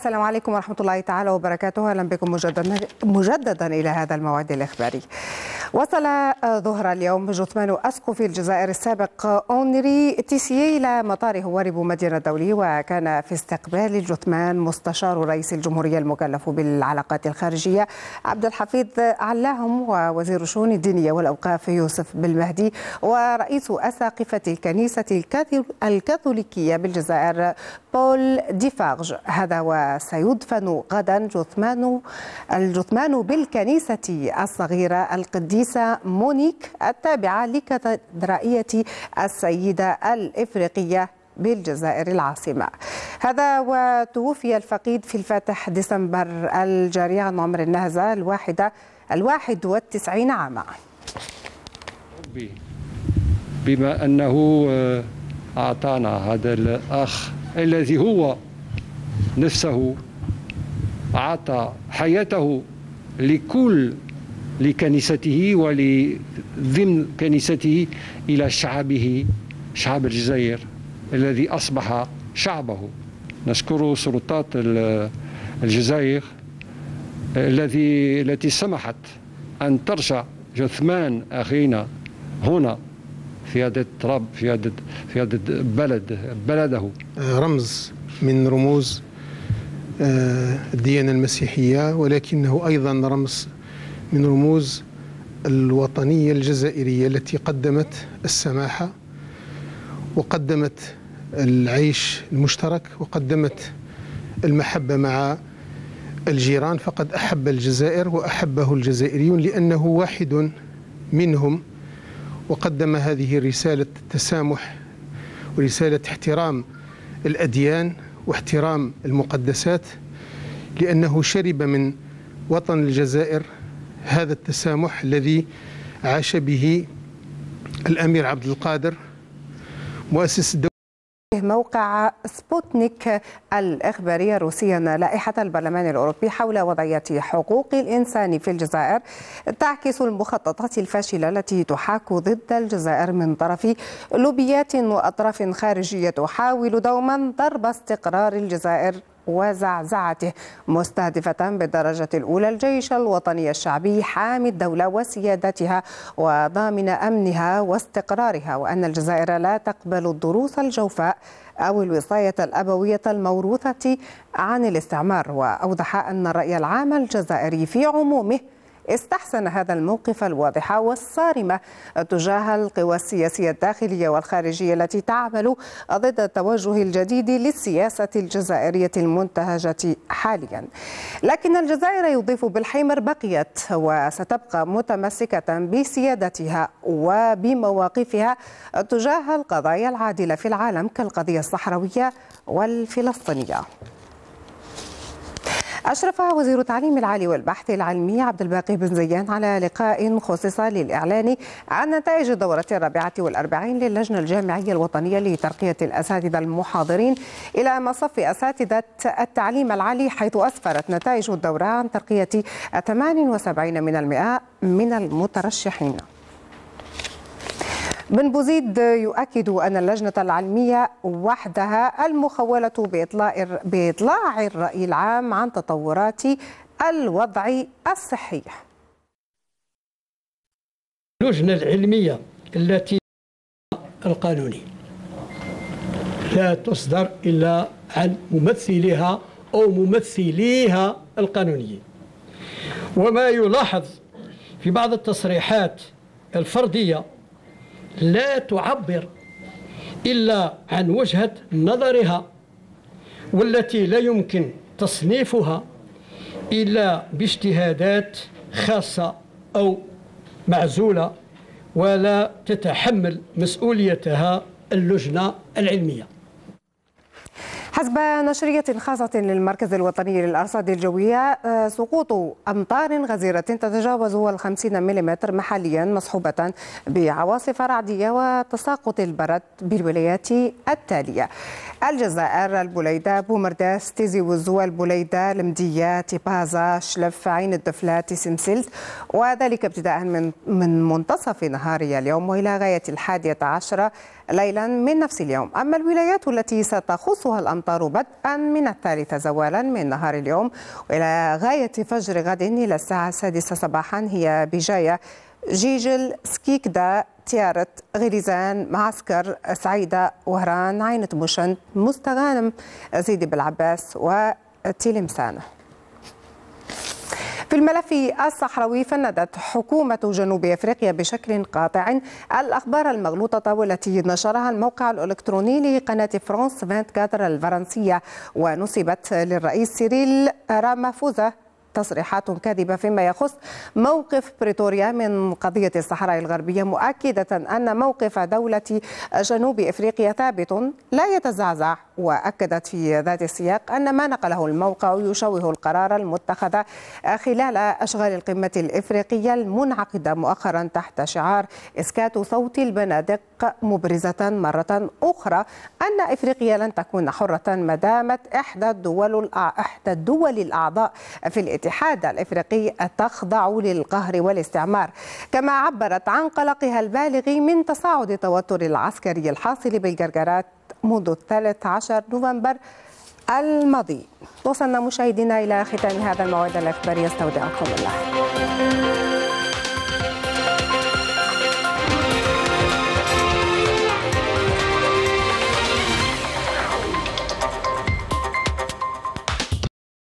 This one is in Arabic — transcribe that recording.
السلام عليكم ورحمة الله تعالى وبركاته. أهلا بكم مجددا إلى هذا الموعد الإخباري. وصل ظهر اليوم جثمان أسقف الجزائر السابق أونري تيسيي إلى مطار هواري بومدين الدولي، وكان في استقبال الجثمان مستشار رئيس الجمهورية المكلف بالعلاقات الخارجية عبد الحفيظ علاهم، ووزير الشؤون الدينية والأوقاف يوسف بالمهدي، ورئيس أساقفة الكنيسة الكاثوليكية بالجزائر بول ديفارج. هذا وسيدفن غدا الجثمان بالكنيسة الصغيرة القديسة مونيك التابعة لكاتدرائية السيدة الإفريقية بالجزائر العاصمة. هذا وتوفي الفقيد في الفاتح ديسمبر الجاري عن عمر النهزة 91 عاما. بما أنه أعطانا هذا الأخ الذي هو نفسه أعطى حياته لكنيسته ولضمن كنيسته إلى شعبه، شعب الجزائر الذي أصبح شعبه. نشكر سلطات الجزائر التي سمحت أن ترجع جثمان أخينا هنا في هذا التراب، في هذا بلده. رمز من رموز الديانة المسيحية، ولكنه أيضا رمز من رموز الوطنية الجزائرية التي قدمت السماحة وقدمت العيش المشترك وقدمت المحبة مع الجيران. فقد أحب الجزائر وأحبه الجزائريون لأنه واحد منهم، وقدم هذه رسالة التسامح ورسالة احترام الأديان واحترام المقدسات، لأنه شرب من وطن الجزائر هذا التسامح الذي عاش به الأمير عبد القادر مؤسس الدولة. موقع سبوتنيك الإخباري روسيا لائحة البرلمان الأوروبي حول وضعية حقوق الإنسان في الجزائر تعكس المخططات الفاشلة التي تحاك ضد الجزائر من طرف لوبيات وأطراف خارجية تحاول دوما ضرب استقرار الجزائر وزعزعته، مستهدفة بالدرجة الأولى الجيش الوطني الشعبي حامي الدولة وسيادتها وضامن أمنها واستقرارها، وأن الجزائر لا تقبل الضروس الجوفاء أو الوصاية الأبوية الموروثة عن الاستعمار. وأوضح أن الرأي العام الجزائري في عمومه استحسن هذا الموقف الواضح والصارم تجاه القوى السياسية الداخلية والخارجية التي تعمل ضد التوجه الجديد للسياسة الجزائرية المنتهجة حاليا. لكن الجزائر، يضيف بالحيمر، بقيت وستبقى متمسكة بسيادتها وبمواقفها تجاه القضايا العادلة في العالم كالقضية الصحراوية والفلسطينية. أشرف وزير التعليم العالي والبحث العلمي عبد الباقي بن زيان على لقاء خصص للإعلان عن نتائج الدورة 44 للجنة الجامعية الوطنية لترقية الأساتذة المحاضرين إلى مصف أساتذة التعليم العالي، حيث أسفرت نتائج الدورة عن ترقية 78% من المترشحين. بن بوزيد يؤكد أن اللجنة العلمية وحدها المخولة بإطلاع الرأي العام عن تطورات الوضع الصحي. اللجنة العلمية التي القانوني لا تصدر إلا عن ممثلها أو ممثليها القانونيين، وما يلاحظ في بعض التصريحات الفردية لا تعبر إلا عن وجهة نظرها، والتي لا يمكن تصنيفها إلا باجتهادات خاصة أو معزولة، ولا تتحمل مسؤوليتها اللجنة العلمية. حسب نشرية خاصة للمركز الوطني للأرصاد الجوية، سقوط أمطار غزيرة تتجاوز 50 ملم محليا مصحوبة بعواصف رعدية وتساقط البرد بالولايات التالية: الجزائر، البليدة، بومرداس، تيزي وزو، البليدة، المدية، تيبازا، شلف، عين الدفلات، سمسلت، وذلك ابتداء من منتصف نهار اليوم وإلى غاية 11 ليلا من نفس اليوم. أما الولايات التي ستخصها الأمطار تمطر بدءا من 3 زوالا من نهار اليوم وإلى غاية فجر غد إلى الساعة 6 صباحا هي بجاية، جيجل، سكيكدا، تيارت، غريزان، معسكر، سعيدة، وهران، عين تمشن، مستغانم، زيدي بالعباس وتلمسان. في الملف الصحراوي فندت حكومة جنوب أفريقيا بشكل قاطع الأخبار المغلوطة والتي نشرها الموقع الإلكتروني لقناة فرانس 24 الفرنسية ونسبت للرئيس سيريل رامافوزا تصريحات كاذبة فيما يخص موقف بريتوريا من قضية الصحراء الغربية، مؤكدة أن موقف دولة جنوب أفريقيا ثابت لا يتزعزع. وأكدت في ذات السياق أن ما نقله الموقع يشوه القرار المتخذ خلال أشغال القمة الإفريقية المنعقدة مؤخرا تحت شعار إسكات صوت البنادق، مبرزة مرة أخرى أن إفريقيا لن تكون حرة ما دامت إحدى الدول الأعضاء في الاتحاد الإفريقي تخضع للقهر والاستعمار. كما عبرت عن قلقها البالغ من تصاعد التوتر العسكري الحاصل بالجرجرات منذ 13 نوفمبر الماضي. وصلنا مشاهدينا إلى ختام هذا الموعد الإخباري، استودعكم الله.